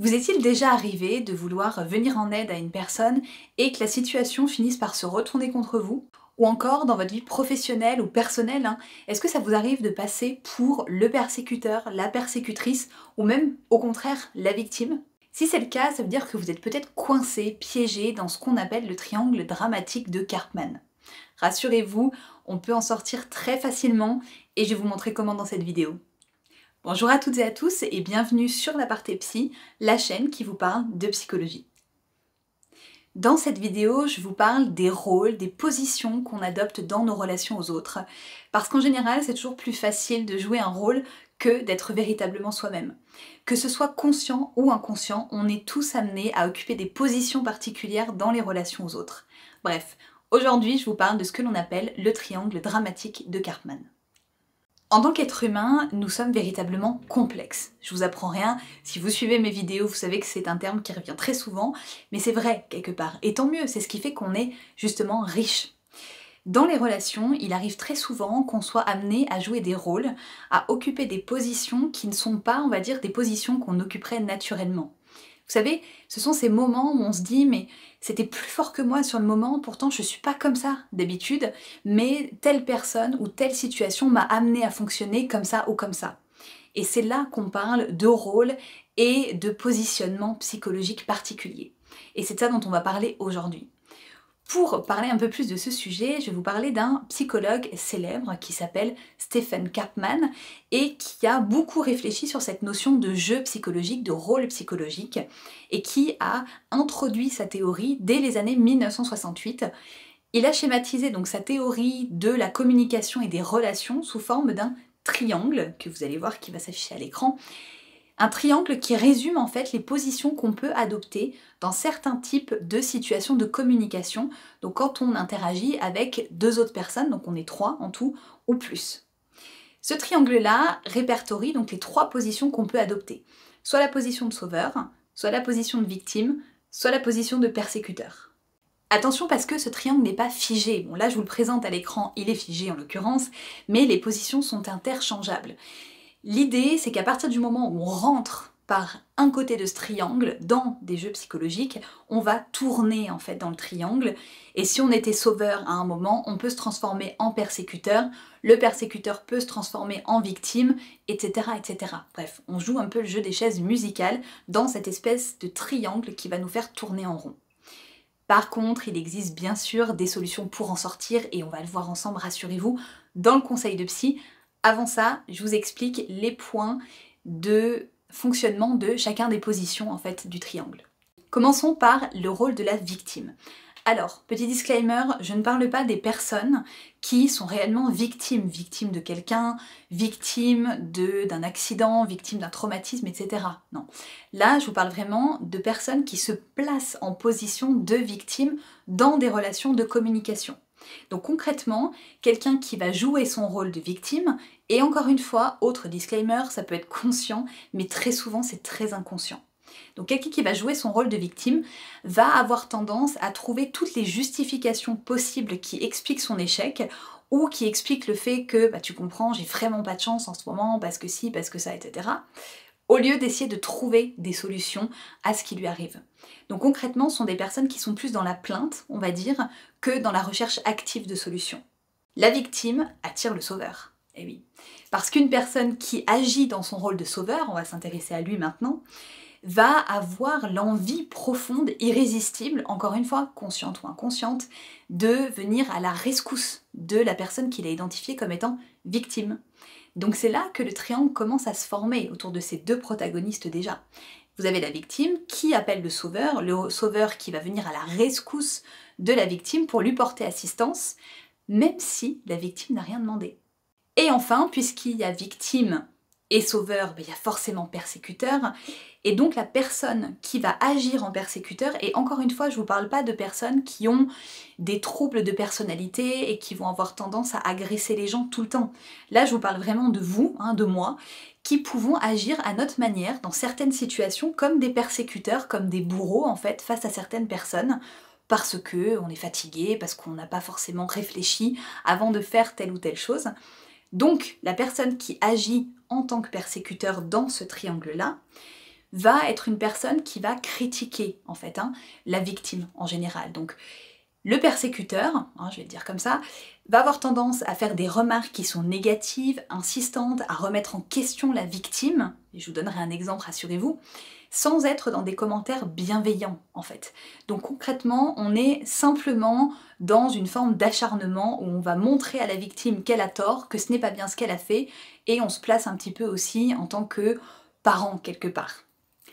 Vous est-il déjà arrivé de vouloir venir en aide à une personne et que la situation finisse par se retourner contre vous? Ou encore dans votre vie professionnelle ou personnelle, est-ce que ça vous arrive de passer pour le persécuteur, la persécutrice, ou même au contraire la victime? Si c'est le cas, ça veut dire que vous êtes peut-être coincé, piégé dans ce qu'on appelle le triangle dramatique de Karpman. Rassurez-vous, on peut en sortir très facilement et je vais vous montrer comment dans cette vidéo. Bonjour à toutes et à tous et bienvenue sur l'Aparté Psy, la chaîne qui vous parle de psychologie. Dans cette vidéo, je vous parle des rôles, des positions qu'on adopte dans nos relations aux autres, parce qu'en général, c'est toujours plus facile de jouer un rôle que d'être véritablement soi-même. Que ce soit conscient ou inconscient, on est tous amenés à occuper des positions particulières dans les relations aux autres. Bref, aujourd'hui, je vous parle de ce que l'on appelle le triangle dramatique de Karpman. En tant qu'être humain, nous sommes véritablement complexes. Je vous apprends rien, si vous suivez mes vidéos, vous savez que c'est un terme qui revient très souvent, mais c'est vrai quelque part. Et tant mieux, c'est ce qui fait qu'on est justement riche. Dans les relations, il arrive très souvent qu'on soit amené à jouer des rôles, à occuper des positions qui ne sont pas, on va dire, des positions qu'on occuperait naturellement. Vous savez, ce sont ces moments où on se dit mais c'était plus fort que moi sur le moment, pourtant je suis pas comme ça d'habitude, mais telle personne ou telle situation m'a amené à fonctionner comme ça ou comme ça. Et c'est là qu'on parle de rôle et de positionnement psychologique particulier. Et c'est de ça dont on va parler aujourd'hui. Pour parler un peu plus de ce sujet, je vais vous parler d'un psychologue célèbre qui s'appelle Stephen Karpman et qui a beaucoup réfléchi sur cette notion de jeu psychologique, de rôle psychologique, et qui a introduit sa théorie dès les années 1968. Il a schématisé donc sa théorie de la communication et des relations sous forme d'un triangle, que vous allez voir qui va s'afficher à l'écran. Un triangle qui résume en fait les positions qu'on peut adopter dans certains types de situations de communication, donc quand on interagit avec deux autres personnes, donc on est trois en tout, ou plus. Ce triangle-là répertorie donc les trois positions qu'on peut adopter, soit la position de sauveur, soit la position de victime, soit la position de persécuteur. Attention parce que ce triangle n'est pas figé, bon là je vous le présente à l'écran, il est figé en l'occurrence, mais les positions sont interchangeables. L'idée, c'est qu'à partir du moment où on rentre par un côté de ce triangle dans des jeux psychologiques, on va tourner en fait dans le triangle. Et si on était sauveur à un moment, on peut se transformer en persécuteur, le persécuteur peut se transformer en victime, etc., etc. Bref, on joue un peu le jeu des chaises musicales dans cette espèce de triangle qui va nous faire tourner en rond. Par contre, il existe bien sûr des solutions pour en sortir et on va le voir ensemble, rassurez-vous, dans le conseil de psy. Avant ça, je vous explique les points de fonctionnement de chacun des positions en fait du triangle. Commençons par le rôle de la victime. Alors, petit disclaimer, je ne parle pas des personnes qui sont réellement victimes de quelqu'un, victimes d'un accident, victimes d'un traumatisme, etc. Non. Là, je vous parle vraiment de personnes qui se placent en position de victime dans des relations de communication. Donc concrètement, quelqu'un qui va jouer son rôle de victime, et encore une fois, autre disclaimer, ça peut être conscient, mais très souvent c'est très inconscient. Donc quelqu'un qui va jouer son rôle de victime va avoir tendance à trouver toutes les justifications possibles qui expliquent son échec, ou qui expliquent le fait que, tu comprends, j'ai vraiment pas de chance en ce moment, parce que si, parce que ça, etc. Au lieu d'essayer de trouver des solutions à ce qui lui arrive. Donc concrètement, ce sont des personnes qui sont plus dans la plainte, on va dire, que dans la recherche active de solutions. La victime attire le sauveur. Eh oui. Parce qu'une personne qui agit dans son rôle de sauveur, on va s'intéresser à lui maintenant, va avoir l'envie profonde, irrésistible, encore une fois, consciente ou inconsciente, de venir à la rescousse de la personne qu'il a identifiée comme étant victime. Donc c'est là que le triangle commence à se former autour de ces deux protagonistes déjà. Vous avez la victime qui appelle le sauveur qui va venir à la rescousse de la victime pour lui porter assistance, même si la victime n'a rien demandé. Et enfin, puisqu'il y a victime et sauveur, il y a forcément persécuteur, et donc la personne qui va agir en persécuteur, et encore une fois, je ne vous parle pas de personnes qui ont des troubles de personnalité et qui vont avoir tendance à agresser les gens tout le temps. Là, je vous parle vraiment de vous, de moi, qui pouvons agir à notre manière dans certaines situations comme des persécuteurs, comme des bourreaux en fait, face à certaines personnes, parce qu'on est fatigué, parce qu'on n'a pas forcément réfléchi avant de faire telle ou telle chose. Donc, la personne qui agit en tant que persécuteur dans ce triangle-là va être une personne qui va critiquer en fait la victime en général. Donc le persécuteur, je vais le dire comme ça, va avoir tendance à faire des remarques qui sont négatives, insistantes, à remettre en question la victime, et je vous donnerai un exemple, rassurez-vous, sans être dans des commentaires bienveillants en fait. Donc concrètement, on est simplement dans une forme d'acharnement où on va montrer à la victime qu'elle a tort, que ce n'est pas bien ce qu'elle a fait, et on se place un petit peu aussi en tant que parent quelque part.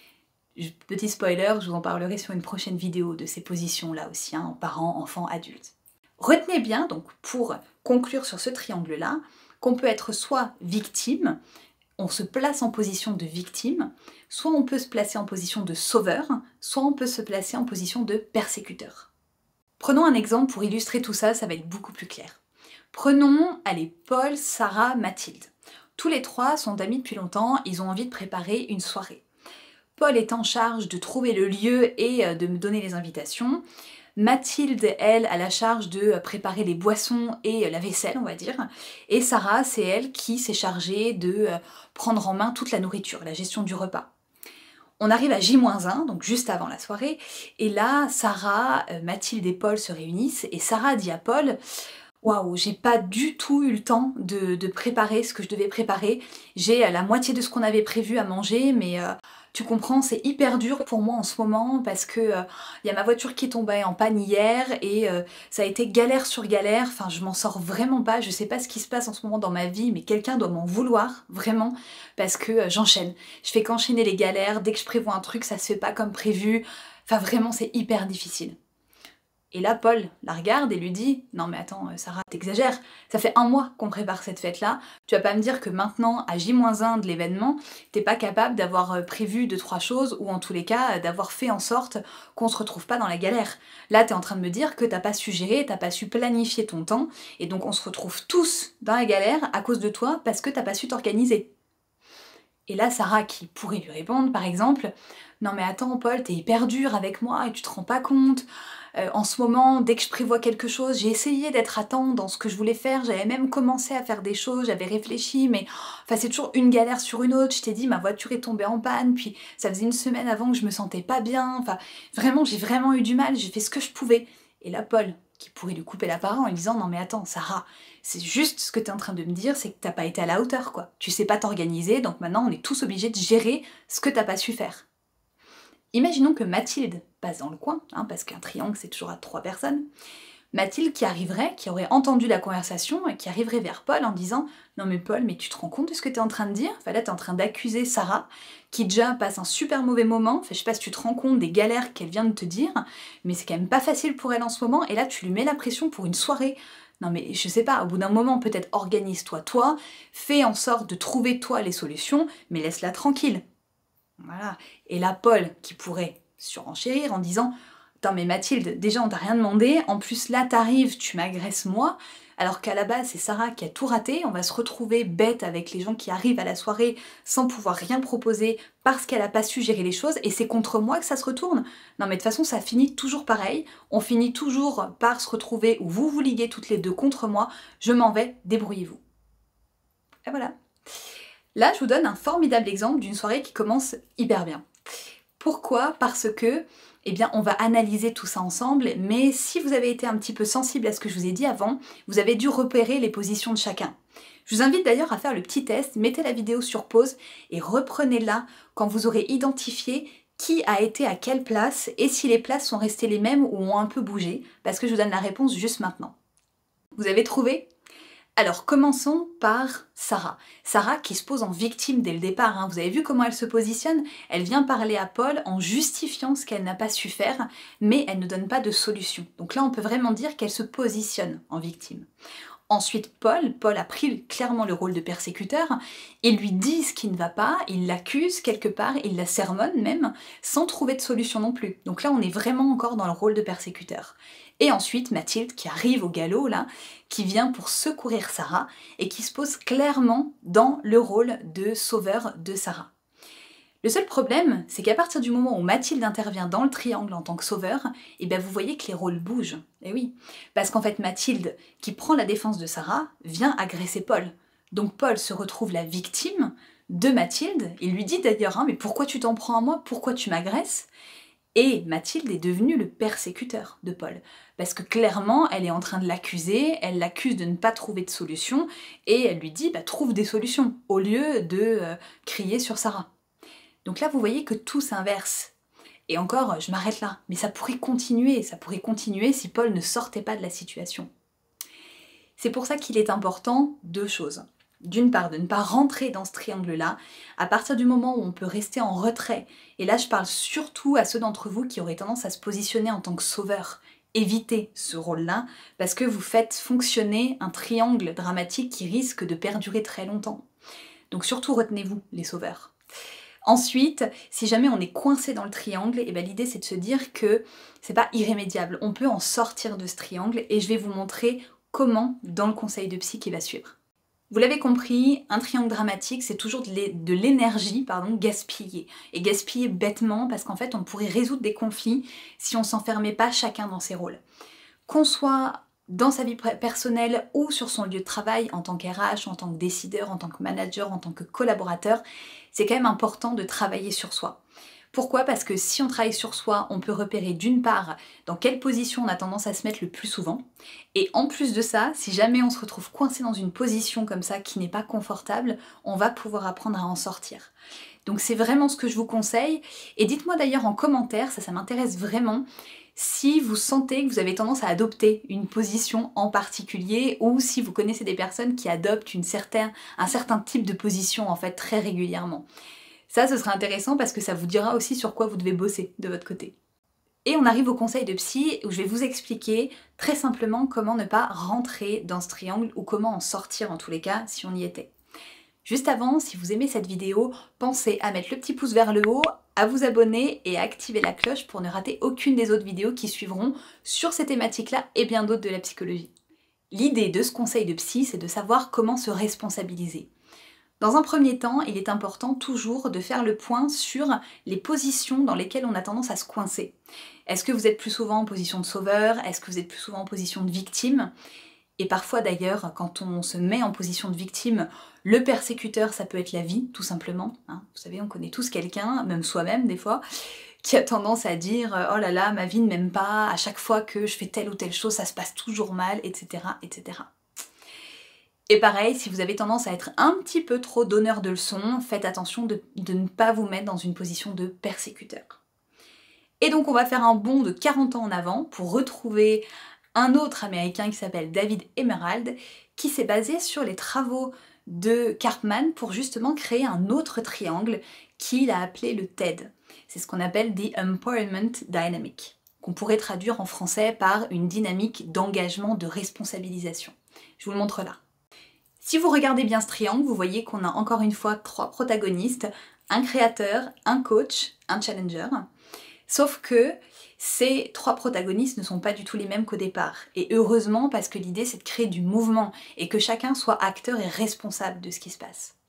Petit spoiler, je vous en parlerai sur une prochaine vidéo de ces positions-là aussi, parents, enfants, adultes. Retenez bien, donc pour conclure sur ce triangle-là, qu'on peut être soit victime, on se place en position de victime, soit on peut se placer en position de sauveur, soit on peut se placer en position de persécuteur. Prenons un exemple pour illustrer tout ça, ça va être beaucoup plus clair. Prenons, allez, Paul, Sarah, Mathilde. Tous les trois sont amis depuis longtemps, ils ont envie de préparer une soirée. Paul est en charge de trouver le lieu et de me donner les invitations. Mathilde, elle, a la charge de préparer les boissons et la vaisselle, on va dire. Et Sarah, c'est elle qui s'est chargée de prendre en main toute la nourriture, la gestion du repas. On arrive à J-1, donc juste avant la soirée, et là, Sarah, Mathilde et Paul se réunissent, et Sarah dit à Paul: waouh, j'ai pas du tout eu le temps de préparer ce que je devais préparer. J'ai la moitié de ce qu'on avait prévu à manger, mais tu comprends, c'est hyper dur pour moi en ce moment parce que y a ma voiture qui est tombée en panne hier et ça a été galère sur galère. Enfin, je m'en sors vraiment pas. Je sais pas ce qui se passe en ce moment dans ma vie, mais quelqu'un doit m'en vouloir, vraiment, parce que j'enchaîne. Je fais qu'enchaîner les galères. Dès que je prévois un truc, ça se fait pas comme prévu. Enfin, vraiment, c'est hyper difficile. Et là, Paul la regarde et lui dit: non mais attends, Sarah, t'exagères, ça fait 1 mois qu'on prépare cette fête-là, tu vas pas me dire que maintenant, à J-1 de l'événement, t'es pas capable d'avoir prévu 2-3 choses, ou en tous les cas, d'avoir fait en sorte qu'on se retrouve pas dans la galère. Là, t'es en train de me dire que t'as pas su gérer, t'as pas su planifier ton temps, et donc on se retrouve tous dans la galère à cause de toi, parce que t'as pas su t'organiser. Et là, Sarah, qui pourrait lui répondre, par exemple: non mais attends Paul, t'es hyper dur avec moi et tu te rends pas compte. En ce moment, dès que je prévois quelque chose, j'ai essayé d'être à temps dans ce que je voulais faire, j'avais même commencé à faire des choses, j'avais réfléchi, mais enfin c'est toujours une galère sur une autre. Je t'ai dit, ma voiture est tombée en panne, puis ça faisait 1 semaine avant que je me sentais pas bien, enfin vraiment, j'ai vraiment eu du mal, j'ai fait ce que je pouvais. Et là, Paul, qui pourrait lui couper la parole en lui disant: non mais attends, Sarah, c'est juste ce que t'es en train de me dire, c'est que t'as pas été à la hauteur, quoi. Tu sais pas t'organiser, donc maintenant on est tous obligés de gérer ce que t'as pas su faire. Imaginons que Mathilde passe dans le coin, parce qu'un triangle c'est toujours à 3 personnes. Mathilde qui aurait entendu la conversation et qui arriverait vers Paul en disant: non mais Paul, mais tu te rends compte de ce que tu es en train de dire? Enfin là t'es en train d'accuser Sarah, qui déjà passe un super mauvais moment, enfin je sais pas si tu te rends compte des galères qu'elle vient de te dire, mais c'est quand même pas facile pour elle en ce moment, et là tu lui mets la pression pour une soirée. Non mais je sais pas, au bout d'un moment peut-être organise-toi toi, fais en sorte de trouver toi les solutions, mais laisse-la tranquille. Voilà. Et là, Paul, qui pourrait surenchérir en disant: attends, mais Mathilde, déjà on t'a rien demandé, en plus là t'arrives, tu m'agresses moi, alors qu'à la base c'est Sarah qui a tout raté, on va se retrouver bête avec les gens qui arrivent à la soirée sans pouvoir rien proposer parce qu'elle a pas su gérer les choses, et c'est contre moi que ça se retourne. Non mais de toute façon ça finit toujours pareil, on finit toujours par se retrouver où vous vous liguez toutes les deux contre moi, je m'en vais, débrouillez-vous. Et voilà. Là, je vous donne un formidable exemple d'une soirée qui commence hyper bien. Pourquoi? Parce que, eh bien, on va analyser tout ça ensemble, mais si vous avez été un petit peu sensible à ce que je vous ai dit avant, vous avez dû repérer les positions de chacun. Je vous invite d'ailleurs à faire le petit test, mettez la vidéo sur pause et reprenez-la quand vous aurez identifié qui a été à quelle place et si les places sont restées les mêmes ou ont un peu bougé, parce que je vous donne la réponse juste maintenant. Vous avez trouvé? Alors commençons par Sarah. Sarah qui se pose en victime dès le départ, Vous avez vu comment elle se positionne? Elle vient parler à Paul en justifiant ce qu'elle n'a pas su faire, mais elle ne donne pas de solution. Donc là on peut vraiment dire qu'elle se positionne en victime. Ensuite Paul a pris clairement le rôle de persécuteur, il lui dit ce qui ne va pas, il l'accuse quelque part, il la sermonne même, sans trouver de solution non plus. Donc là on est vraiment encore dans le rôle de persécuteur. Et ensuite Mathilde qui arrive au galop là, qui vient pour secourir Sarah et qui se pose clairement dans le rôle de sauveur de Sarah. Le seul problème, c'est qu'à partir du moment où Mathilde intervient dans le triangle en tant que sauveur, et bien vous voyez que les rôles bougent. Et oui, parce qu'en fait Mathilde, qui prend la défense de Sarah, vient agresser Paul. Donc Paul se retrouve la victime de Mathilde. Il lui dit d'ailleurs, hein, mais pourquoi tu t'en prends à moi? Pourquoi tu m'agresses? Et Mathilde est devenue le persécuteur de Paul. Parce que clairement, elle est en train de l'accuser, elle l'accuse de ne pas trouver de solution, et elle lui dit, bah, trouve des solutions, au lieu de crier sur Sarah. Donc là, vous voyez que tout s'inverse. Et encore, je m'arrête là, mais ça pourrait continuer si Paul ne sortait pas de la situation. C'est pour ça qu'il est important deux choses. D'une part, de ne pas rentrer dans ce triangle-là, à partir du moment où on peut rester en retrait, et là je parle surtout à ceux d'entre vous qui auraient tendance à se positionner en tant que sauveur, évitez ce rôle-là, parce que vous faites fonctionner un triangle dramatique qui risque de perdurer très longtemps. Donc surtout retenez-vous, les sauveurs. Ensuite, si jamais on est coincé dans le triangle, et ben l'idée c'est de se dire que c'est pas irrémédiable, on peut en sortir de ce triangle, et je vais vous montrer comment dans le conseil de psy qui va suivre. Vous l'avez compris, un triangle dramatique, c'est toujours de l'énergie gaspillée. Et gaspillée bêtement parce qu'en fait, on pourrait résoudre des conflits si on s'enfermait pas chacun dans ses rôles. Qu'on soit dans sa vie personnelle ou sur son lieu de travail, en tant qu'RH, en tant que décideur, en tant que manager, en tant que collaborateur, c'est quand même important de travailler sur soi. Pourquoi? Parce que si on travaille sur soi, on peut repérer d'une part dans quelle position on a tendance à se mettre le plus souvent, et en plus de ça, si jamais on se retrouve coincé dans une position comme ça qui n'est pas confortable, on va pouvoir apprendre à en sortir. Donc c'est vraiment ce que je vous conseille, et dites-moi d'ailleurs en commentaire, ça m'intéresse vraiment, si vous sentez que vous avez tendance à adopter une position en particulier, ou si vous connaissez des personnes qui adoptent un certain type de position en fait très régulièrement. Ça, ce sera intéressant parce que ça vous dira aussi sur quoi vous devez bosser de votre côté. Et on arrive au conseil de psy où je vais vous expliquer très simplement comment ne pas rentrer dans ce triangle ou comment en sortir en tous les cas si on y était. Juste avant, si vous aimez cette vidéo, pensez à mettre le petit pouce vers le haut, à vous abonner et à activer la cloche pour ne rater aucune des autres vidéos qui suivront sur ces thématiques-là et bien d'autres de la psychologie. L'idée de ce conseil de psy, c'est de savoir comment se responsabiliser. Dans un premier temps, il est important toujours de faire le point sur les positions dans lesquelles on a tendance à se coincer. Est-ce que vous êtes plus souvent en position de sauveur? Est-ce que vous êtes plus souvent en position de victime? Et parfois d'ailleurs, quand on se met en position de victime, le persécuteur, ça peut être la vie, tout simplement. Hein. Vous savez, on connaît tous quelqu'un, même soi-même des fois, qui a tendance à dire « Oh là là, ma vie ne m'aime pas, à chaque fois que je fais telle ou telle chose, ça se passe toujours mal, etc. etc. » Et pareil, si vous avez tendance à être un petit peu trop donneur de leçons, faites attention de ne pas vous mettre dans une position de persécuteur. Et donc on va faire un bond de 40 ans en avant pour retrouver un autre américain qui s'appelle David Emerald, qui s'est basé sur les travaux de Karpman pour justement créer un autre triangle qu'il a appelé le TED. C'est ce qu'on appelle The Empowerment Dynamic, qu'on pourrait traduire en français par une dynamique d'engagement, de responsabilisation. Je vous le montre là. Si vous regardez bien ce triangle, vous voyez qu'on a encore une fois 3 protagonistes, un créateur, un coach, un challenger. Sauf que ces 3 protagonistes ne sont pas du tout les mêmes qu'au départ. Et heureusement, parce que l'idée c'est de créer du mouvement et que chacun soit acteur et responsable de ce qui se passe.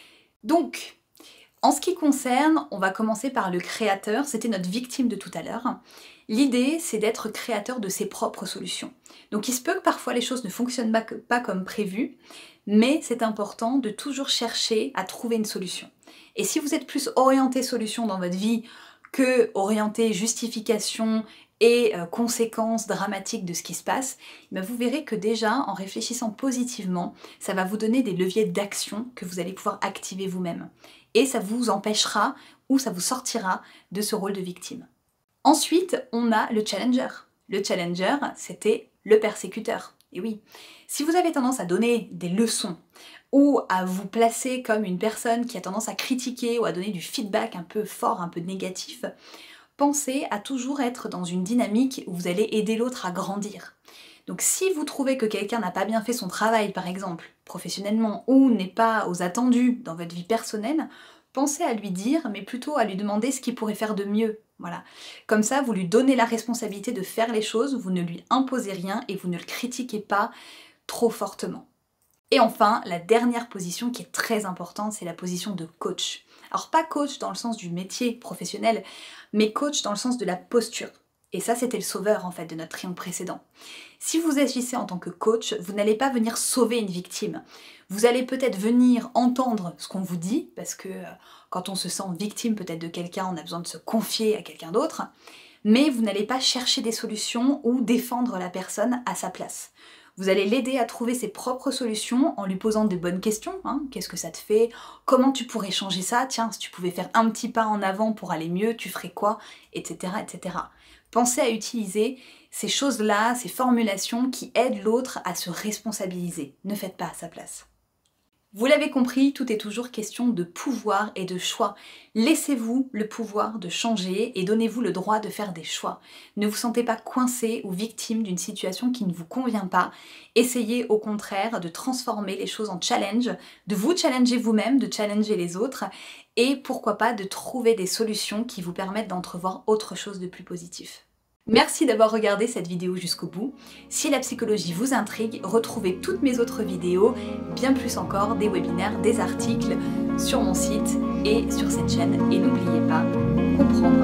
Donc, en ce qui concerne, on va commencer par le créateur, c'était notre victime de tout à l'heure. L'idée, c'est d'être créateur de ses propres solutions. Donc il se peut que parfois les choses ne fonctionnent pas comme prévu, mais c'est important de toujours chercher à trouver une solution. Et si vous êtes plus orienté solution dans votre vie que orienté justification et conséquences dramatiques de ce qui se passe, vous verrez que déjà, en réfléchissant positivement, ça va vous donner des leviers d'action que vous allez pouvoir activer vous-même. Et ça vous empêchera ou ça vous sortira de ce rôle de victime. Ensuite, on a le challenger. Le challenger, c'était le persécuteur. Et oui, si vous avez tendance à donner des leçons ou à vous placer comme une personne qui a tendance à critiquer ou à donner du feedback un peu fort, un peu négatif, pensez à toujours être dans une dynamique où vous allez aider l'autre à grandir. Donc si vous trouvez que quelqu'un n'a pas bien fait son travail, par exemple, professionnellement, ou n'est pas aux attendus dans votre vie personnelle, pensez à lui dire, mais plutôt à lui demander ce qu'il pourrait faire de mieux. Voilà. Comme ça, vous lui donnez la responsabilité de faire les choses, vous ne lui imposez rien et vous ne le critiquez pas trop fortement. Et enfin, la dernière position qui est très importante, c'est la position de coach. Alors pas coach dans le sens du métier professionnel, mais coach dans le sens de la posture. Et ça, c'était le sauveur en fait de notre triangle précédent. Si vous agissez en tant que coach, vous n'allez pas venir sauver une victime. Vous allez peut-être venir entendre ce qu'on vous dit, parce que quand on se sent victime peut-être de quelqu'un, on a besoin de se confier à quelqu'un d'autre, mais vous n'allez pas chercher des solutions ou défendre la personne à sa place. Vous allez l'aider à trouver ses propres solutions en lui posant des bonnes questions. Qu'est-ce que ça te fait? Comment tu pourrais changer ça? Tiens, si tu pouvais faire un petit pas en avant pour aller mieux, tu ferais quoi? Etc. etc. Pensez à utiliser ces choses-là, ces formulations qui aident l'autre à se responsabiliser. Ne faites pas à sa place. Vous l'avez compris, tout est toujours question de pouvoir et de choix. Laissez-vous le pouvoir de changer et donnez-vous le droit de faire des choix. Ne vous sentez pas coincé ou victime d'une situation qui ne vous convient pas. Essayez au contraire de transformer les choses en challenge, de vous challenger vous-même, de challenger les autres et pourquoi pas de trouver des solutions qui vous permettent d'entrevoir autre chose de plus positif. Merci d'avoir regardé cette vidéo jusqu'au bout. Si la psychologie vous intrigue, retrouvez toutes mes autres vidéos, bien plus encore, des webinaires, des articles sur mon site et sur cette chaîne. Et n'oubliez pas, comprendre